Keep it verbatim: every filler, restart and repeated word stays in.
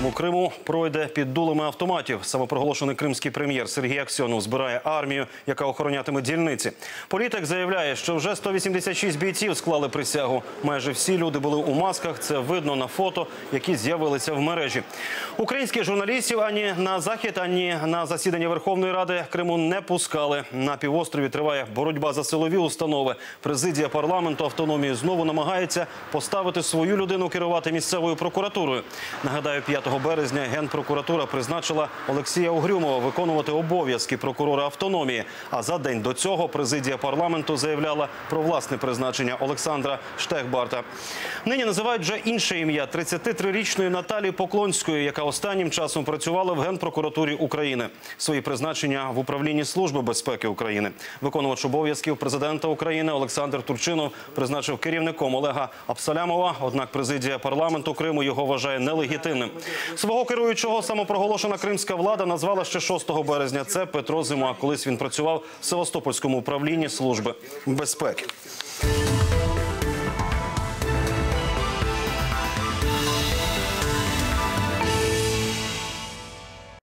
окупованому Криму пройде під дулами автоматів. Самопроголошений кримський прем'єр Сергій Аксьонов збирає армію, яка охоронятиме дільниці. Політик заявляє, що вже сто вісімдесят шість бійців склали присягу. Майже всі люди були у масках. Це видно на фото, які з'явилися в мережі. Українських журналістів ані на захід, ані на засідання Верховної Ради Криму не пускали. На півострові триває боротьба за силові установи. Президія парламенту автономії знову намагається поставити свою людину керувати місцевою прокуратурою. Нагадаю, п'ятого березня Генпрокуратура призначила Олексія Угрюмова виконувати обов'язки прокурора автономії. А за день до цього президія парламенту заявляла про власне призначення Олександра Штехбарта. Нині називають вже інше ім'я – тридцятитрирічної Наталії Поклонської, яка останнім часом працювала в Генпрокуратурі України. Свої призначення в управлінні Служби безпеки України. Виконувач обов'язків президента України Олександр Турчинов призначив керівником Олега Абсалямова, однак президія парламенту Криму його вважає нелегітимним. Свого керуючого самопроголошена кримська влада назвала ще шостого березня. Це Петро Зима. Колись він працював в Севастопольському управлінні Служби безпеки.